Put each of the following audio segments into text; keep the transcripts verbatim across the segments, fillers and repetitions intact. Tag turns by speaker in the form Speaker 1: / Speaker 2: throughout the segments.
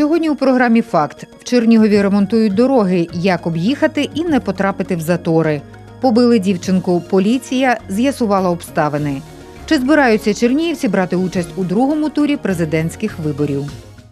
Speaker 1: Сьогодні у програмі «Факт». В Чернігові ремонтують дороги, як об'їхати і не потрапити в затори. Побили дівчинку, поліція з'ясувала обставини. Чи збираються чернігівці брати участь у другому турі президентських виборів?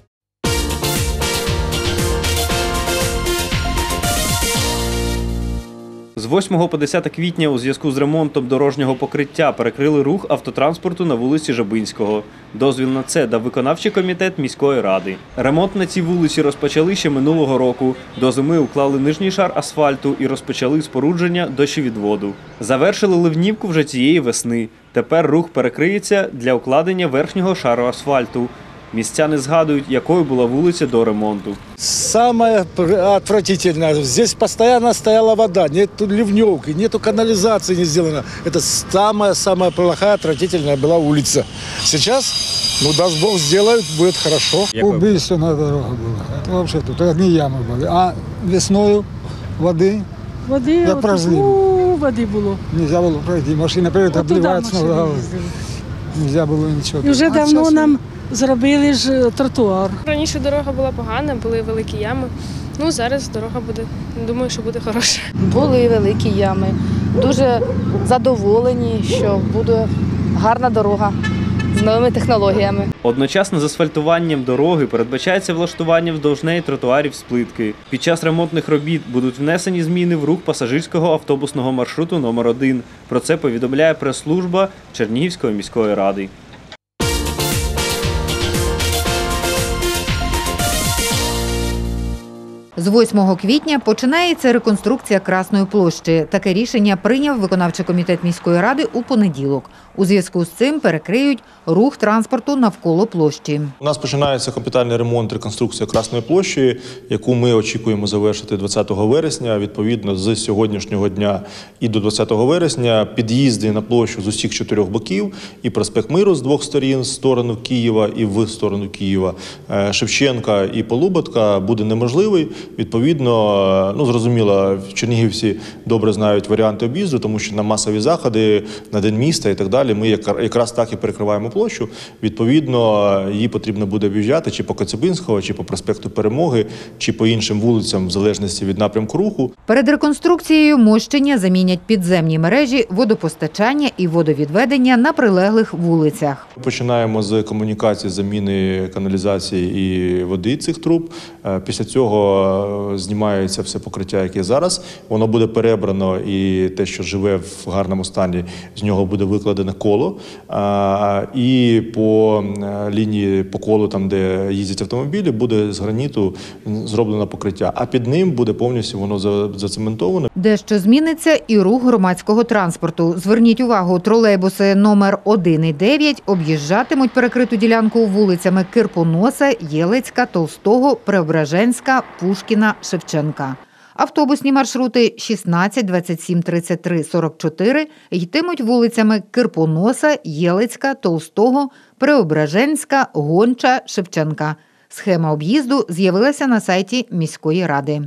Speaker 2: З восьмого по десяте квітня у зв'язку з ремонтом дорожнього покриття перекрили рух автотранспорту на вулиці Жабинського. Дозвіл на це дав виконавчий комітет міської ради. Ремонт на цій вулиці розпочали ще минулого року. До зими уклали нижній шар асфальту і розпочали спорудження дощовідводу. Завершили ливнівку вже цієї весни. Тепер рух перекриється для укладення верхнього шару асфальту. Містяни згадують, якою була вулиця до ремонту.
Speaker 3: Самое отвратительное. Здесь постоянно стояла вода, нету ливневки, нету канализации не сделано. Это самая-самая плохая, отвратительная была улица. Сейчас, ну даст Бог, сделают, будет хорошо.
Speaker 4: Убийственная дорога была. Это вообще тут одни ямы были. А весною воды,
Speaker 5: воды
Speaker 4: я
Speaker 5: вот,
Speaker 4: прозлив.
Speaker 5: Ну, воды было.
Speaker 4: Нельзя было пройти. Машина перед вот обливается. Нельзя было ничего.
Speaker 5: И уже а давно сейчас... нам зробили ж тротуар.
Speaker 6: Раніше дорога була погана, були великі ями. Ну, зараз дорога буде, думаю, що буде хороша.
Speaker 7: Були великі ями. Дуже задоволені, що буде гарна дорога з новими технологіями.
Speaker 2: Одночасно з асфальтуванням дороги передбачається влаштування вздовж неї тротуарів з плитки. Під час ремонтних робіт будуть внесені зміни в рух пасажирського автобусного маршруту номер один. Про це повідомляє прес-служба Чернігівської міської ради.
Speaker 1: З восьмого квітня починається реконструкція Красної площі. Таке рішення прийняв виконавчий комітет міської ради у понеділок. У зв'язку з цим перекриють рух транспорту навколо площі.
Speaker 8: У нас починається капітальний ремонт, реконструкція Красної площі, яку ми очікуємо завершити двадцятого вересня. Відповідно, з сьогоднішнього дня і до двадцятого вересня під'їзди на площу з усіх чотирьох боків, і проспект Миру з двох сторін, з сторону Києва і в сторону Києва, Шевченка і Полуботка буде неможливий. Відповідно, ну, зрозуміло, чернігівці добре знають варіанти об'їзду, тому що на масові заходи, на День міста і так далі, ми якраз так і перекриваємо площу. Відповідно, її потрібно буде об'їжджати чи по Коцюбинського, чи по проспекту Перемоги, чи по іншим вулицям, в залежності від напрямку руху.
Speaker 1: Перед реконструкцією мощення замінять підземні мережі водопостачання і водовідведення на прилеглих вулицях.
Speaker 8: Починаємо з комунікації, заміни каналізації і води цих труб. Після цього знімається все покриття, яке зараз. Воно буде перебрано, і те, що живе в гарному стані, з нього буде викладене коло. І по лінії, по колу, там, де їздять автомобілі, буде з граніту зроблено покриття. А під ним буде повністю воно зацементоване.
Speaker 1: Дещо зміниться і рух громадського транспорту. Зверніть увагу, тролейбуси номер один і дев'ять об'їжджатимуть перекриту ділянку вулицями Кирпоноса, Єлицька, Толстого, Преображенська, Пушкіна, Шевченка. Автобусні маршрути шістнадцять, двадцять сім, тридцять три, сорок чотири йтимуть вулицями Кирпоноса, Єлицька, Толстого, Преображенська, Гонча, Шевченка. Схема об'їзду з'явилася на сайті міської ради.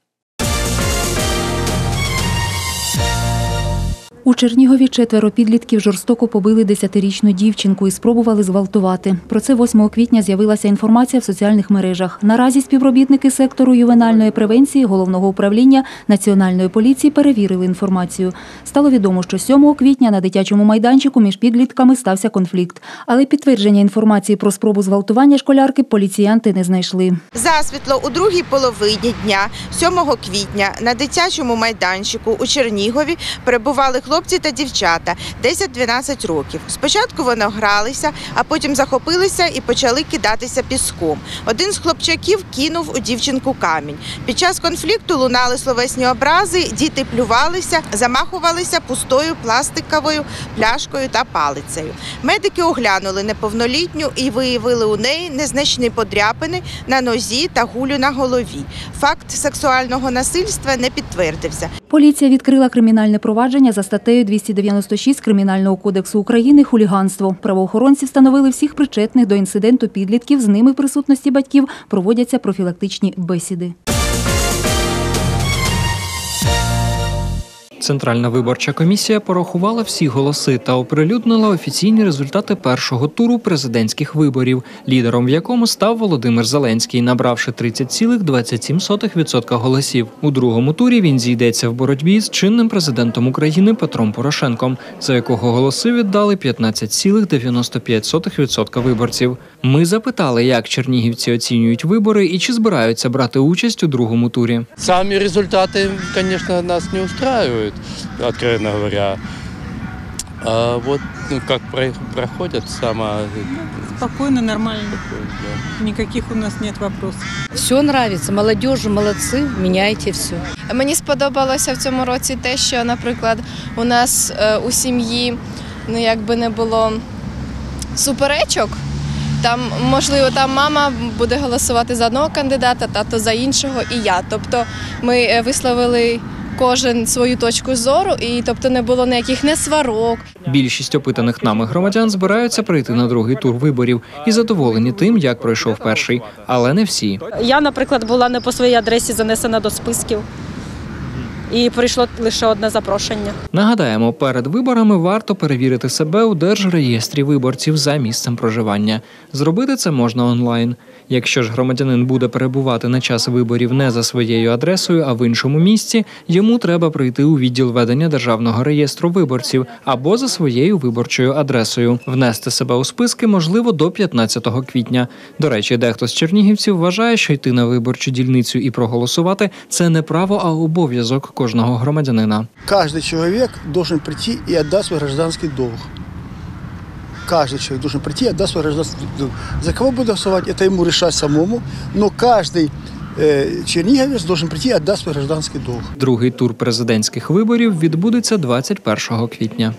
Speaker 9: У Чернігові четверо підлітків жорстоко побили десятирічну дівчинку і спробували зґвалтувати. Про це восьмого квітня з'явилася інформація в соціальних мережах. Наразі співробітники сектору ювенальної превенції Головного управління Національної поліції перевірили інформацію. Стало відомо, що сьомого квітня на дитячому майданчику між підлітками стався конфлікт. Але підтвердження інформації про спробу зґвалтування школярки поліціянти не знайшли.
Speaker 10: Засвітло у другій половині дня, сьомого квітня, на дитячому майданчику у Чернігові перебували хлопці та дівчата десять-дванадцять років. Спочатку вони гралися, а потім захопилися і почали кидатися піском. Один з хлопчаків кинув у дівчинку камінь. Під час конфлікту лунали словесні образи, діти плювалися, замахувалися пустою пластиковою пляшкою та палицею. Медики оглянули неповнолітню і виявили у неї незначні подряпини на нозі та гулю на голові. Факт сексуального насильства не підтвердився.
Speaker 9: Поліція відкрила кримінальне провадження за статтею двісті дев'яносто шість Кримінального кодексу України «Хуліганство». Правоохоронці встановили всіх причетних до інциденту підлітків, з ними в присутності батьків проводяться профілактичні бесіди.
Speaker 11: Центральна виборча комісія порахувала всі голоси та оприлюднила офіційні результати першого туру президентських виборів, лідером в якому став Володимир Зеленський, набравши тридцять цілих двадцять сім сотих відсотка голосів. У другому турі він зійдеться в боротьбі з чинним президентом України Петром Порошенком, за якого голоси віддали п'ятнадцять цілих дев'яносто п'ять сотих відсотка виборців. Ми запитали, як чернігівці оцінюють вибори і чи збираються брати участь у другому турі.
Speaker 12: Самі результати, звісно, нас не устраивают, откровенно говоря. А вот ну, как проходят сама...
Speaker 13: Спокойно, нормально. Никаких у нас нет вопросов.
Speaker 14: Все нравится, молодежи, молодцы, меняйте все.
Speaker 6: Мені сподобалося в цьому році те, що, наприклад, у нас е, у сім'ї ну, якби не було суперечок. Там, можливо, там мама буде голосувати за одного кандидата, тато за іншого і я. Тобто ми висловили кожен свою точку зору, і тобто не було ніяких не сварок.
Speaker 11: Більшість опитаних нами громадян збираються прийти на другий тур виборів і задоволені тим, як пройшов перший. Але не всі.
Speaker 15: Я, наприклад, була не по своїй адресі занесена до списків. І прийшло лише одне запрошення.
Speaker 11: Нагадаємо, перед виборами варто перевірити себе у Держреєстрі виборців за місцем проживання. Зробити це можна онлайн. Якщо ж громадянин буде перебувати на час виборів не за своєю адресою, а в іншому місці, йому треба прийти у відділ ведення Державного реєстру виборців або за своєю виборчою адресою. Внести себе у списки можливо до п'ятнадцятого квітня. До речі, дехто з чернігівців вважає, що йти на виборчу дільницю і проголосувати – це не право, а обов'язок кожного громадянина.
Speaker 16: Кожен чоловік має прийти і віддати свій громадянський долг. Каждый человек должен прийти и отдать свой гражданский долг. За кого будет голосовать, это ему решать самому, но каждый э, черниговец должен прийти и отдать свой гражданский долг.
Speaker 11: Другий тур президентських виборів відбудеться двадцять першого квітня.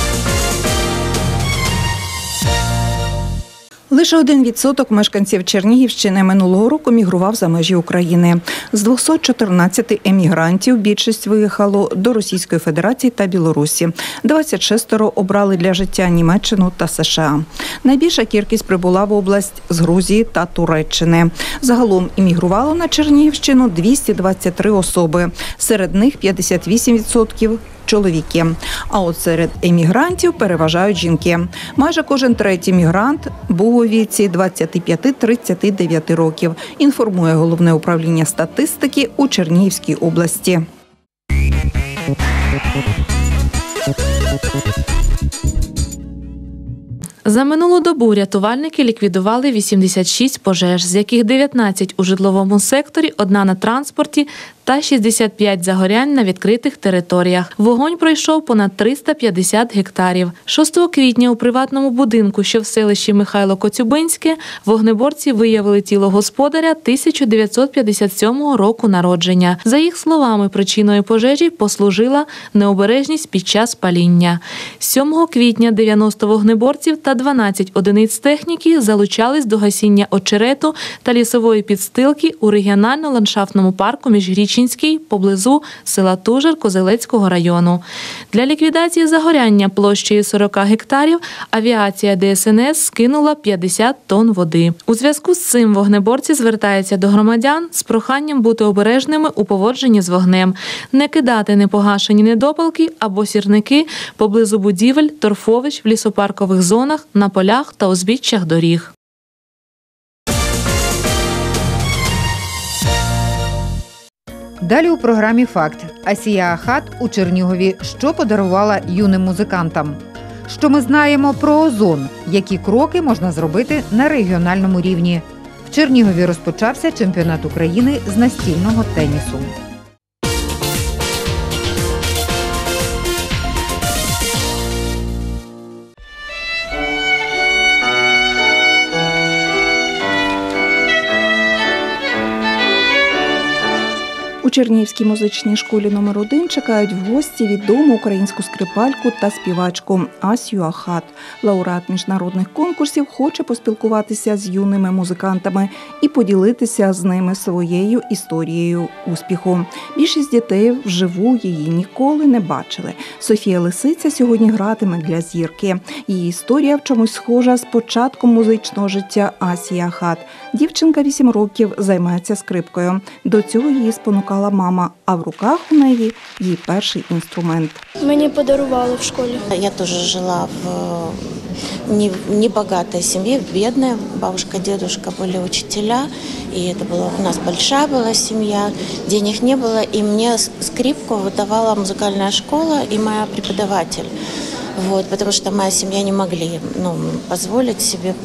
Speaker 17: Лише один відсоток мешканців Чернігівщини минулого року мігрував за межі України. З двохсот чотирнадцяти емігрантів більшість виїхало до Російської Федерації та Білорусі. двадцять шестеро обрали для життя Німеччину та США. Найбільша кількість прибула в область з Грузії та Туреччини. Загалом іммігрувало на Чернігівщину двісті двадцять три особи. Серед них п'ятдесят вісім відсотків чоловіки. А от серед емігрантів переважають жінки. Майже кожен третій мігрант був у віці двадцять п'ять - тридцять дев'ять років, інформує Головне управління статистики у Чернігівській області.
Speaker 18: За минулу добу рятувальники ліквідували вісімдесят шість пожеж, з яких дев'ятнадцять у житловому секторі, одна на транспорті та шістдесят п'ять загорянь на відкритих територіях. Вогонь пройшов понад триста п'ятдесят гектарів. шостого квітня у приватному будинку, що в селищі Михайло-Коцюбинське, вогнеборці виявили тіло господаря тисяча дев'ятсот п'ятдесят сьомого року народження. За їх словами, причиною пожежі послужила необережність під час паління. сьомого квітня дев'яносто вогнеборців та дванадцять одиниць техніки залучались до гасіння очерету та лісової підстилки у регіонально-ландшафтному парку Міжрічинський поблизу села Тужер Козелецького району. Для ліквідації загоряння площею сорок гектарів авіація Де Ес Ен Ес скинула п'ятдесят тонн води. У зв'язку з цим вогнеборці звертаються до громадян з проханням бути обережними у поводженні з вогнем, не кидати непогашені недопалки або сірники поблизу будівель, торфовищ в лісопаркових зонах, на полях та узбіччях доріг.
Speaker 1: Далі у програмі «Факт». Асія Ахат у Чернігові що подарувала юним музикантам? Що ми знаємо про озон? Які кроки можна зробити на регіональному рівні? В Чернігові розпочався чемпіонат України з настільного тенісу.
Speaker 17: У Чернігівській музичній школі номер один чекають в гості відому українську скрипальку та співачку Асію Ахат. Лауреат міжнародних конкурсів хоче поспілкуватися з юними музикантами і поділитися з ними своєю історією успіху. Більшість дітей вживу її ніколи не бачили. Софія Лисиця сьогодні гратиме для зірки. Її історія в чомусь схожа з початком музичного життя Асії Ахат. Дівчинка вісім років займається скрипкою. До цього її спонукала допомагала мама, а в руках у неї її перший інструмент.
Speaker 19: Мені подарували в школі.
Speaker 20: Я тоже жила в не- небогатой семье, в бедной. Бабушка, дедушка были учителя, и это была у нас большая была семья, денег не было, и мне скрипку выдавала музыкальная школа и моя преподаватель. Вот, потому что моя семья не могли ну, позволить себе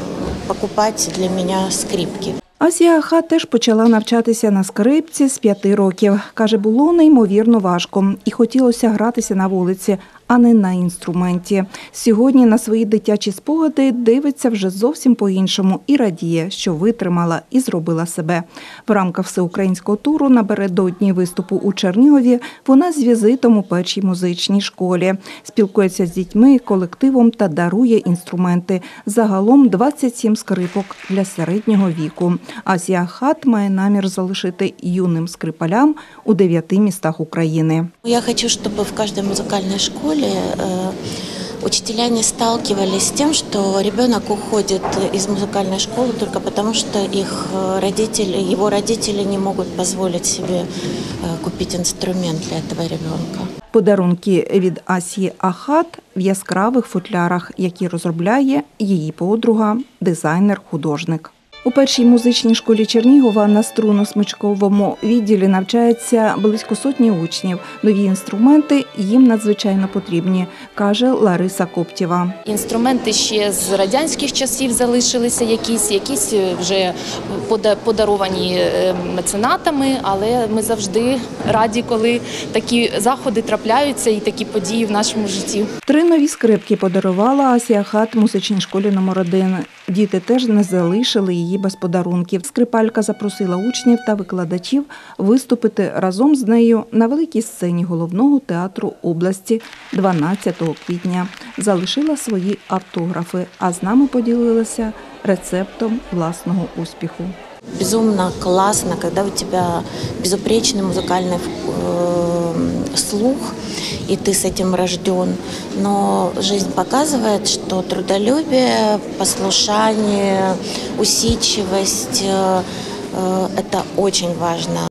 Speaker 20: покупать для меня скрипки.
Speaker 17: Асія Ахат теж почала навчатися на скрипці з п'яти років. Каже, було неймовірно важко і хотілося гратися на вулиці, а не на інструменті. Сьогодні на свої дитячі спогади дивиться вже зовсім по-іншому і радіє, що витримала і зробила себе. В рамках всеукраїнського туру напередодні виступу у Чернігові вона з візитом у першій музичній школі. Спілкується з дітьми і колективом та дарує інструменти. Загалом двадцять сім скрипок для середнього віку. Асія Ахат має намір залишити юним скрипалям у дев'яти містах України.
Speaker 20: Я хочу, чтобы в каждой музыкальной школе э, учителя не сталкивались с тем, что ребенок уходит из музыкальной школы только потому, что их родители, его родители не могут позволить себе э, купить инструмент для этого ребенка.
Speaker 17: Подарунки від Асії Ахат в яскравих футлярах, які розробляє її подруга, дизайнер-художник. У першій музичній школі Чернігова на струнно-смичковому відділі навчається близько сотні учнів. Нові інструменти їм надзвичайно потрібні, каже Лариса Коптєва.
Speaker 21: Інструменти ще з радянських часів залишилися якісь, якісь вже подаровані меценатами, але ми завжди раді, коли такі заходи трапляються і такі події в нашому житті.
Speaker 17: Три нові скрипки подарувала Асія Ахат музичній школі номер один. Діти теж не залишили її без подарунків. Скрипалька запросила учнів та викладачів виступити разом з нею на великій сцені головного театру області дванадцятого квітня. Залишила свої автографи, а з нами поділилася рецептом власного успіху.
Speaker 20: Безумно классно, когда у тебя безупречный музыкальный э, слух, и ты с этим рожден. Но жизнь показывает, что трудолюбие, послушание, усидчивость э, э, – это очень важно.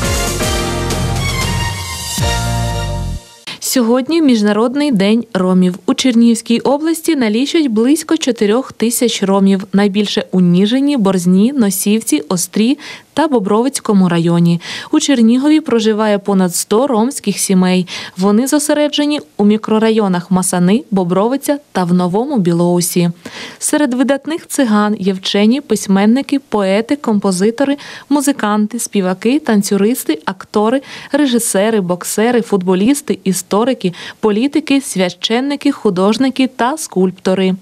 Speaker 18: Сьогодні Міжнародний день ромів. У Чернігівській області налічують близько чотирьох тисяч ромів. Найбільше у Ніжині, Борзні, Носівці, Острі та Бобровицькому районі. У Чернігові проживає понад сто ромських сімей. Вони зосереджені у мікрорайонах Масани, Бобровиця та в Новому Білоусі. Серед видатних циган є вчені, письменники, поети, композитори, музиканти, співаки, танцюристи, актори, режисери, боксери, футболісти, історики, політики, священники, художники та скульптори.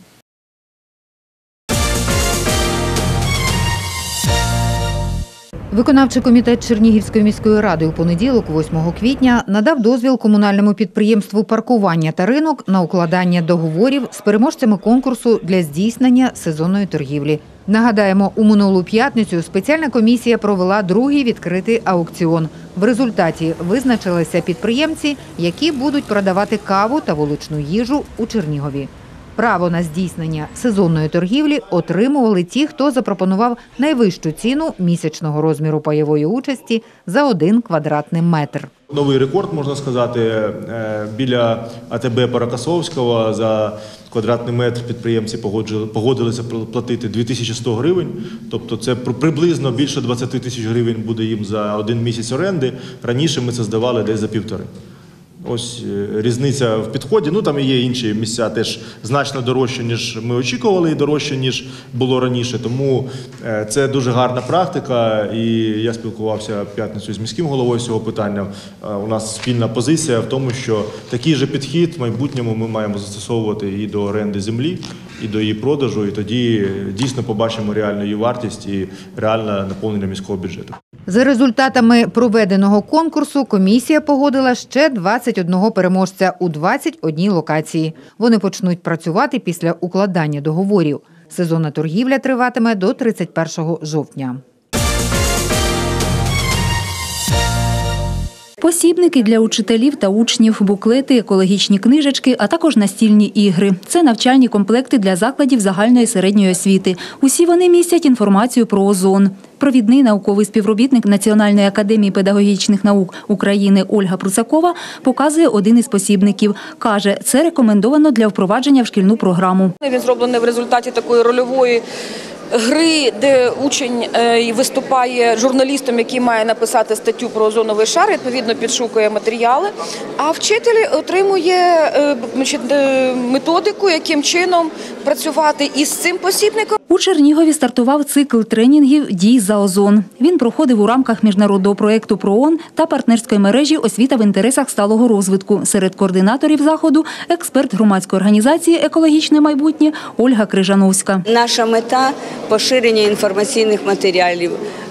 Speaker 1: Виконавчий комітет Чернігівської міської ради у понеділок, восьмого квітня, надав дозвіл комунальному підприємству «Паркування та ринок» на укладання договорів з переможцями конкурсу для здійснення сезонної торгівлі. Нагадаємо, у минулу п'ятницю спеціальна комісія провела другий відкритий аукціон. В результаті визначилися підприємці, які будуть продавати каву та вуличну їжу у Чернігові. Право на здійснення сезонної торгівлі отримували ті, хто запропонував найвищу ціну місячного розміру пайової участі за один квадратний метр.
Speaker 8: Новий рекорд, можна сказати, біля АТБ Паракасовського за квадратний метр підприємці погодилися платити дві тисячі сто гривень. Тобто це приблизно більше двадцять тисяч гривень буде їм за один місяць оренди. Раніше ми це здавали десь за півтори. Ось різниця в підході. Ну, там і є інші місця теж значно дорожче, ніж ми очікували, і дорожче, ніж було раніше. Тому це дуже гарна практика, і я спілкувався в п'ятницю з міським головою з цього питання. У нас спільна позиція в тому, що такий же підхід в майбутньому ми маємо застосовувати і до оренди землі, і до її продажу, і тоді дійсно побачимо реальну її вартість і реальне наповнення міського бюджету.
Speaker 1: За результатами проведеного конкурсу комісія погодила ще двадцять одного переможця у двадцять одній локації. Вони почнуть працювати після укладання договорів. Сезонна торгівля триватиме до тридцять першого жовтня.
Speaker 9: Посібники для учителів та учнів, буклети, екологічні книжечки, а також настільні ігри. Це навчальні комплекти для закладів загальної середньої освіти. Усі вони містять інформацію про озон. Провідний науковий співробітник Національної академії педагогічних наук України Ольга Пруцакова показує один із посібників. Каже, це рекомендовано для впровадження в шкільну програму.
Speaker 3: Він зроблений в результаті такої рольової гри, де учень виступає журналістом, який має написати статтю про озоновий шар, відповідно підшукує матеріали, а вчитель отримує методику, яким чином працювати із цим посібником.
Speaker 9: У Чернігові стартував цикл тренінгів «Дій за озон». Він проходив у рамках міжнародного проєкту ПРООН та партнерської мережі «Освіта в інтересах сталого розвитку». Серед координаторів заходу – експерт громадської організації «Екологічне майбутнє» Ольга Крижановська.
Speaker 22: Наша мета – поширення інформаційних матеріалів,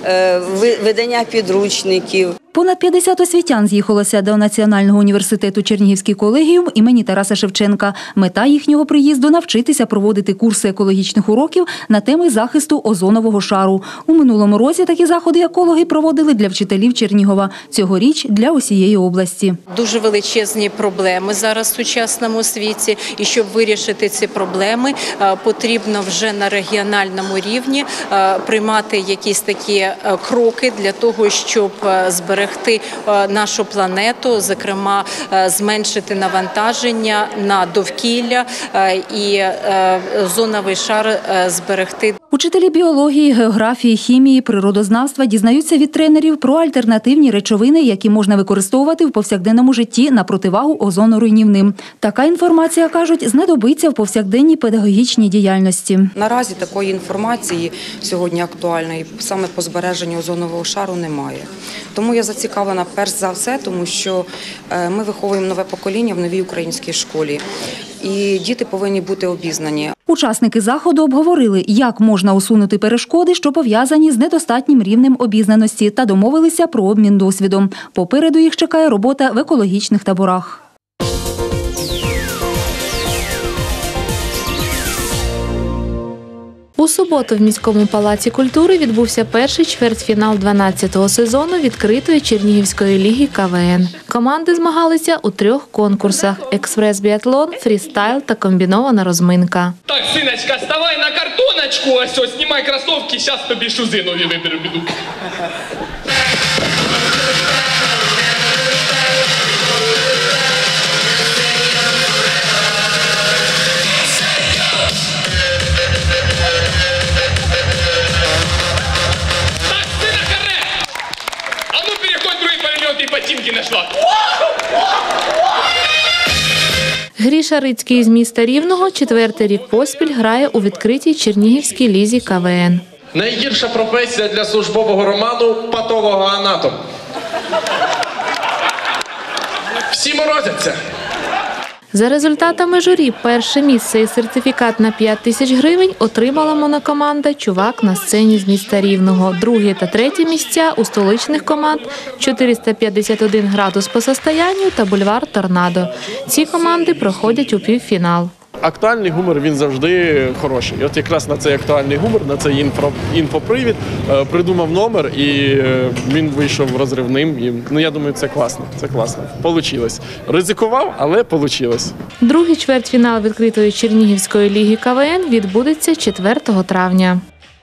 Speaker 22: видання підручників.
Speaker 9: Понад п'ятдесят освітян з'їхалося до Національного університету Чернігівський колегіум імені Тараса Шевченка. Мета їхнього приїзду – навчитися проводити курси екологічних уроків на теми захисту озонового шару. У минулому році такі заходи екологи проводили для вчителів Чернігова. Цьогоріч – для усієї області.
Speaker 23: Дуже величезні проблеми зараз в сучасному світі. І щоб вирішити ці проблеми, потрібно вже на регіональному рівні приймати якісь такі кроки для того, щоб зберегти нашу планету, зокрема зменшити навантаження на довкілля і озоновий шар зберегти.
Speaker 9: Учителі біології, географії, хімії, природознавства дізнаються від тренерів про альтернативні речовини, які можна використовувати в повсякденному житті на противагу озоноруйнівним. Така інформація, кажуть, знадобиться в повсякденній педагогічній діяльності.
Speaker 24: Наразі такої інформації сьогодні актуальної саме по збереженню озонового шару немає. Тому я зацікавлена перш за все, тому що ми виховуємо нове покоління в новій українській школі. І діти повинні бути обізнані.
Speaker 9: Учасники заходу обговорили, як можна усунути перешкоди, що пов'язані з недостатнім рівнем обізнаності, та домовилися про обмін досвідом. Попереду їх чекає робота в екологічних таборах.
Speaker 18: У суботу в міському палаці культури відбувся перший чвертьфінал дванадцятого сезону відкритої Чернігівської ліги КВН. Команди змагалися у трьох конкурсах – експрес-біатлон, фрістайл та комбінована розминка.
Speaker 25: Так, синочка, ставай на картоночку, ось ось, знімай кросовки, зараз тобі шузи нові виберу піду. Ботинки нашла.
Speaker 18: Гріша Рицький з міста Рівного четвертий рік поспіль грає у відкритій Чернігівській лізі КВН.
Speaker 25: Найгірша професія для службового роману – патологоанатом. Всі морозяться.
Speaker 18: За результатами журі перше місце і сертифікат на п'ять тисяч гривень отримала монокоманда «Чувак на сцені» з міста Рівного. Друге та третє місця у столичних команд чотириста п'ятдесят один градус по состоянню та бульвар «Торнадо». Ці команди проходять у півфінал.
Speaker 26: Актуальний гумор, він завжди хороший. І от якраз на цей актуальний гумор, на цей інфо, інфопривід придумав номер, і він вийшов розривним. І, ну, я думаю, це класно. Це класно. Получилось. Ризикував, але получилось.
Speaker 18: Другий чвертьфінал відкритої Чернігівської ліги КВН відбудеться четвертого травня.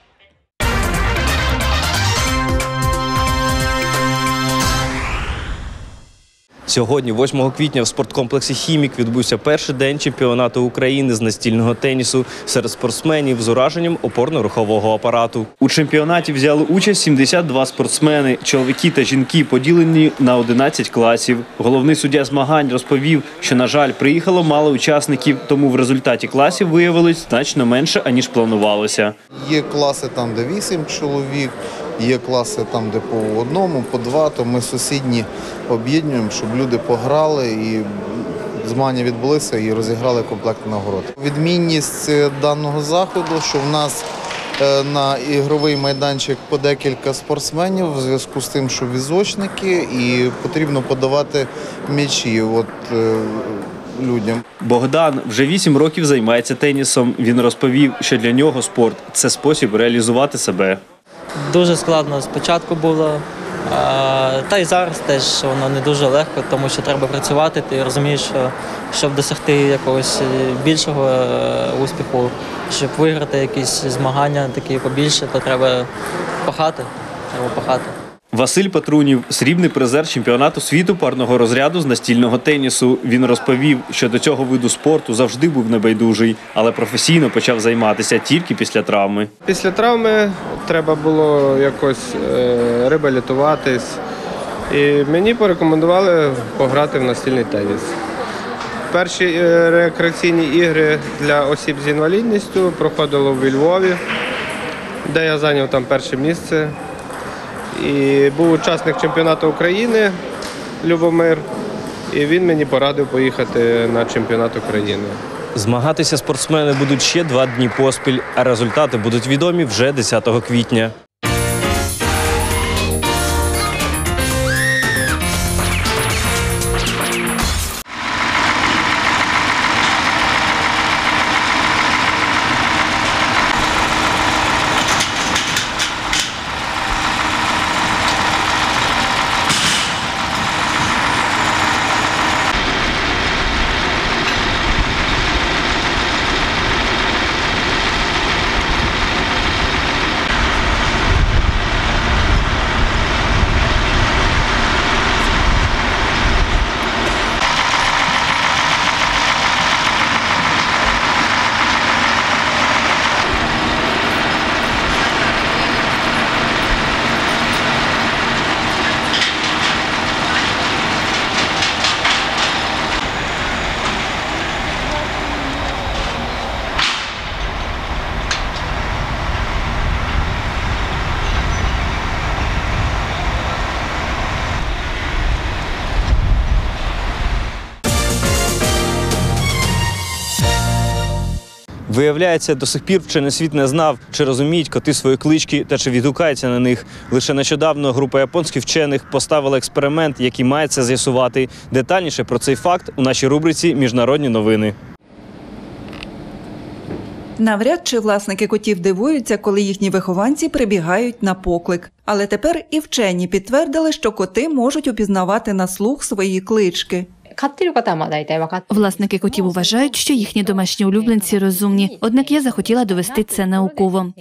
Speaker 2: Сьогодні, восьмого квітня, в спорткомплексі «Хімік» відбувся перший день чемпіонату України з настільного тенісу серед спортсменів з ураженням опорно-рухового апарату. У чемпіонаті взяли участь сімдесят два спортсмени, чоловіки та жінки, поділені на одинадцять класів. Головний суддя змагань розповів, що, на жаль, приїхало мало учасників, тому в результаті класів виявилось значно менше, аніж планувалося.
Speaker 27: Є класи там, де вісім чоловік, є класи там, де по одному, по два, то ми сусідні об'єднуємо, щоб люди пограли і змагання відбулися і розіграли комплект нагород. Відмінність даного заходу, що в нас на ігровий майданчик по декілька спортсменів в зв'язку з тим, що візочники і потрібно подавати м'ячі от, людям.
Speaker 2: Богдан вже вісім років займається тенісом. Він розповів, що для нього спорт – це спосіб реалізувати себе.
Speaker 28: Дуже складно спочатку було,
Speaker 4: А, та й зараз теж воно не дуже легко, тому що треба працювати. Ти розумієш, що щоб досягти якогось більшого е, успіху, щоб виграти якісь змагання такі побільше, то треба пахати. Треба пахати.
Speaker 2: Василь Патрунів – срібний призер чемпіонату світу парного розряду з настільного тенісу. Він розповів, що до цього виду спорту завжди був небайдужий, але професійно почав займатися тільки після травми.
Speaker 5: Після травми треба було якось е, реабілітуватись. І мені порекомендували пограти в настільний теніс. Перші е, рекреаційні ігри для осіб з інвалідністю проходили у Львові, де я зайняв там перше місце. І був учасник чемпіонату України Любомир, і він мені порадив поїхати на чемпіонат України.
Speaker 7: Змагатися спортсмени будуть ще два дні поспіль, а результати будуть відомі вже десятого квітня. Виявляється, до сих пір вчений світ не знав, чи розуміють коти свої клички та чи відгукаються на них. Лише нещодавно група японських вчених поставила експеримент, який має це з'ясувати. Детальніше про цей факт у нашій рубриці «Міжнародні новини».
Speaker 17: Навряд чи власники котів дивуються, коли їхні вихованці прибігають на поклик. Але тепер і вчені підтвердили, що коти можуть упізнавати на слух свої клички.
Speaker 10: Власники котів вважають, що їхні домашні улюбленці розумні. Однак я захотіла довести це науково.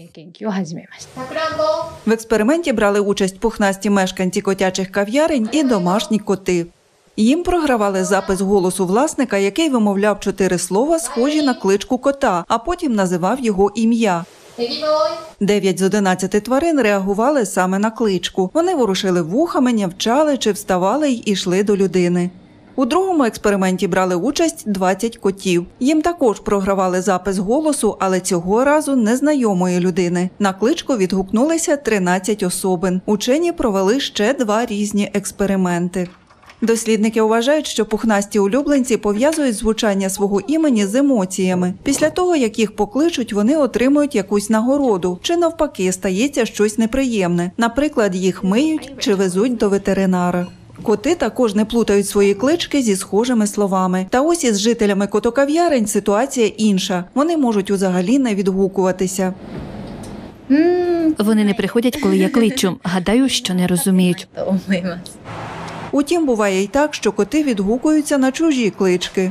Speaker 17: В експерименті брали участь пухнасті мешканці котячих кав'ярень і домашні коти. Їм програвали запис голосу власника, який вимовляв чотири слова, схожі на кличку кота, а потім називав його ім'я. Дев'ять з одинадцяти тварин реагували саме на кличку. Вони ворушили вухами, нявчали чи вставали й ішли до людини. У другому експерименті брали участь двадцять котів. Їм також програвали запис голосу, але цього разу незнайомої людини. На кличку відгукнулися тринадцять особин. Учені провели ще два різні експерименти. Дослідники вважають, що пухнасті улюбленці пов'язують звучання свого імені з емоціями. Після того, як їх покличуть, вони отримують якусь нагороду. Чи навпаки, стається щось неприємне. Наприклад, їх миють чи везуть до ветеринара. Коти також не плутають свої клички зі схожими словами. Та ось із жителями котокав'ярень ситуація інша. Вони можуть взагалі не відгукуватися.
Speaker 10: Вони не приходять, коли я кличу. Гадаю, що не розуміють.
Speaker 17: Утім, буває й так, що коти відгукуються на чужі клички.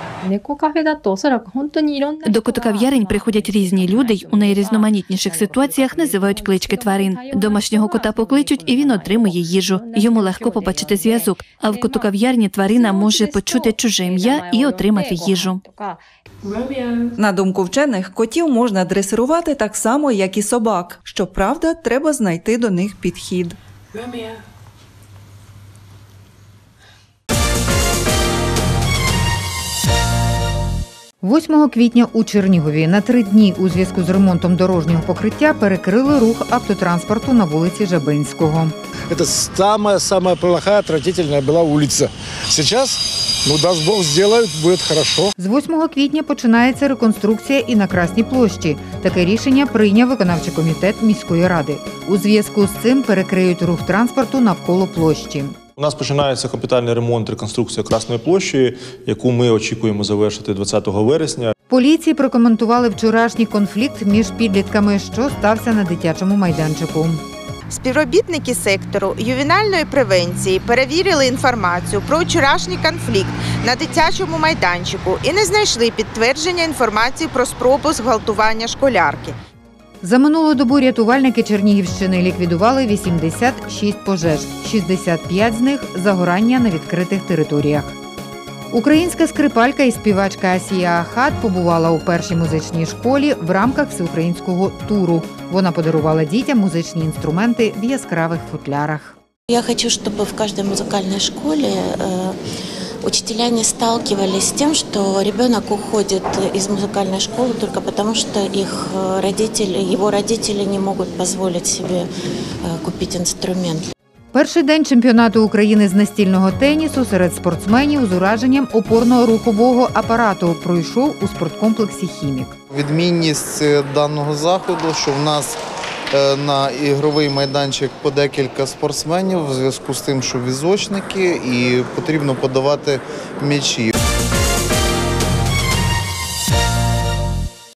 Speaker 10: До котокав'ярень приходять різні люди й у найрізноманітніших ситуаціях називають клички тварин. Домашнього кота покличуть, і він отримує їжу. Йому легко побачити зв'язок. А в котокав'ярні тварина може почути чуже ім'я і отримати їжу.
Speaker 17: На думку вчених, котів можна дресирувати так само, як і собак. Щоправда, треба знайти до них підхід.
Speaker 1: восьмого квітня у Чернігові на три дні у зв'язку з ремонтом дорожнього покриття перекрили рух автотранспорту на вулиці Жабинського.
Speaker 12: Це самая-самая плохая, отвратительная була вулиця. Зараз, ну, дасть Бог, зроблять, буде добре.
Speaker 1: З восьмого квітня починається реконструкція і на Красній площі. Таке рішення прийняв виконавчий комітет міської ради. У зв'язку з цим перекриють рух транспорту навколо площі.
Speaker 8: У нас починається капітальний ремонт, реконструкція Красної площі, яку ми очікуємо завершити двадцятого вересня.
Speaker 1: Поліції прокоментували вчорашній конфлікт між підлітками, що стався на дитячому майданчику.
Speaker 6: Співробітники сектору ювенальної превенції перевірили інформацію про вчорашній конфлікт на дитячому майданчику і не знайшли підтвердження інформації про спробу зґвалтування школярки.
Speaker 1: За минулу добу рятувальники Чернігівщини ліквідували вісімдесят шість пожеж, шістдесят п'ять з них – загорання на відкритих територіях. Українська скрипалька і співачка Асія Ахат побувала у першій музичній школі в рамках всеукраїнського туру. Вона подарувала дітям музичні інструменти в яскравих футлярах.
Speaker 20: Я хочу, щоб в кожній музикальній школі э, учителя не сталкивались с тем, что ребенок уходит из музыкальной школы только потому, что их родители, его родители не могут позволить себе купить инструмент.
Speaker 1: Перший день чемпіонату України з настільного тенісу серед спортсменів з ураженням опорно-рухового апарату пройшов у спорткомплексі «Хімік».
Speaker 27: Відмінність даного заходу, що в нас на ігровий майданчик по декілька спортсменів у зв'язку з тим, що візочники і потрібно подавати м'ячі.